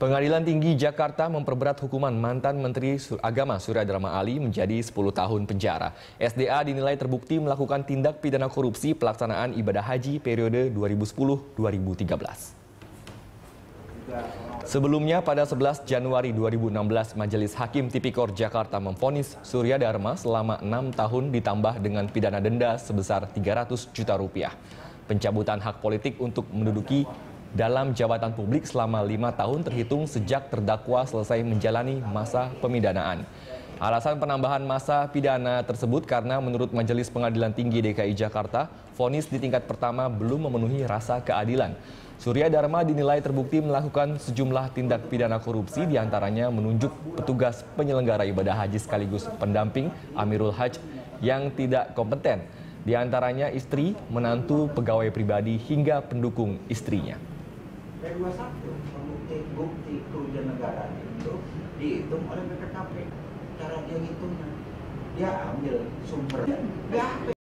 Pengadilan Tinggi Jakarta memperberat hukuman mantan Menteri Agama Surya Dharma Ali menjadi 10 tahun penjara. SDA dinilai terbukti melakukan tindak pidana korupsi pelaksanaan ibadah haji periode 2010-2013. Sebelumnya pada 11 Januari 2016, Majelis Hakim Tipikor Jakarta memvonis Surya Dharma selama 6 tahun ditambah dengan pidana denda sebesar 300 juta rupiah. Pencabutan hak politik untuk menduduki dalam jabatan publik selama 5 tahun terhitung sejak terdakwa selesai menjalani masa pemidanaan. Alasan penambahan masa pidana tersebut karena menurut Majelis Pengadilan Tinggi DKI Jakarta, vonis di tingkat pertama belum memenuhi rasa keadilan. Surya Dharma dinilai terbukti melakukan sejumlah tindak pidana korupsi, diantaranya menunjuk petugas penyelenggara ibadah haji sekaligus pendamping Amirul Hajj yang tidak kompeten, diantaranya istri, menantu, pegawai pribadi, hingga pendukung istrinya. P21, bukti kerugian negara itu dihitung oleh BPKP. Cara dia hitungnya, dia ambil sumbernya,